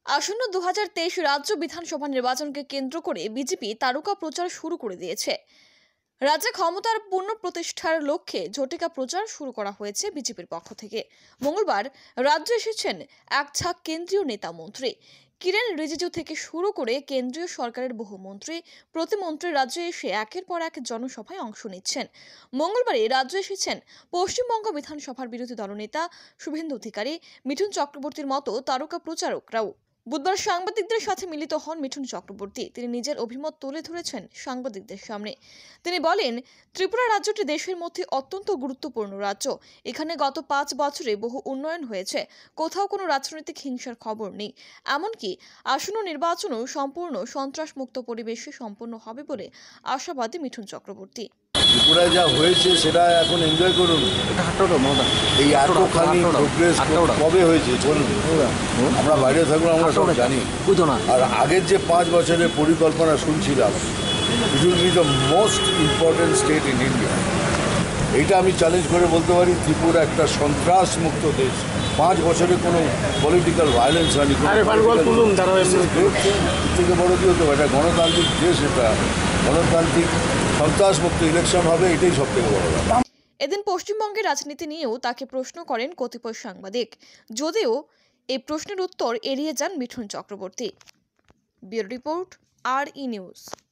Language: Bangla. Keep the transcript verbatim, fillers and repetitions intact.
আসন্ন দু হাজার তেইশ রাজ্য বিধানসভা নির্বাচনকে কেন্দ্র করে বিজেপি তারকা প্রচার শুরু করে দিয়েছে। রাজ্যে ক্ষমতার পুনঃপ্রতিষ্ঠার লক্ষ্যে ঝটিকা প্রচার শুরু করা হয়েছে বিজেপির পক্ষ থেকে। মঙ্গলবার রাজ্যে এসেছেন এক ঝাঁক কেন্দ্রীয় নেতা মন্ত্রী। কিরেন রিজিজু থেকে শুরু করে কেন্দ্রীয় সরকারের বহু মন্ত্রী প্রতিমন্ত্রী রাজ্যে এসে একের পর এক জনসভায় অংশ নিচ্ছেন। মঙ্গলবারে রাজ্যে এসেছেন পশ্চিমবঙ্গ বিধানসভার বিরোধী দলনেতা শুভেন্দু অধিকারী, মিঠুন চক্রবর্তীর মতো তারকা প্রচারকরাও। বুধবার সাংবাদিকদের সাথে মিলিত হন মিঠুন চক্রবর্তী। তিনি নিজের অভিমত তুলে ধরেছেন সাংবাদিকদের সামনে। তিনি বলেন, ত্রিপুরা রাজ্যটি দেশের মধ্যে অত্যন্ত গুরুত্বপূর্ণ রাজ্য। এখানে গত পাঁচ বছরে বহু উন্নয়ন হয়েছে। কোথাও কোনো রাজনৈতিক হিংসার খবর নেই। এমনকি আসন্ন নির্বাচনও সম্পূর্ণ সন্ত্রাসমুক্ত পরিবেশে সম্পন্ন হবে বলে আশাবাদী মিঠুন চক্রবর্তী। ত্রিপুরায় যা হয়েছে সেটা এখন এনজয় করুন। এই এতখানি প্রোগ্রেস কবে হয়েছে বলুন। আমরা বাইরে থাকুন, আমরা সব জানি। আর আগের যে পাঁচ বছরের পরিকল্পনা শুনছিলাম, it will be the most important state in India. এইটা আমি চ্যালেঞ্জ করে বলতে পারি, ত্রিপুরা একটা সন্ত্রাস মুক্ত দেশ। পাঁচ বছরে কোনো পলিটিক্যাল ভায়োলেন্স হয়নি। থেকে বড় কি হতে পারে, এটা গণতান্ত্রিক দেশ, এটা গণতান্ত্রিক সন্ত্রাস মুক্ত ইলেকশন হবে, এটাই সব থেকে বড় ব্যাপার। এদিন পশ্চিমবঙ্গের রাজনীতি নিয়েও তাকে প্রশ্ন করেন কতিপয় সাংবাদিক, যদিও এই প্রশ্নের উত্তর এড়িয়ে যান মিঠুন চক্রবর্তী। ব্যুরো রিপোর্ট, আর ই নিউজ।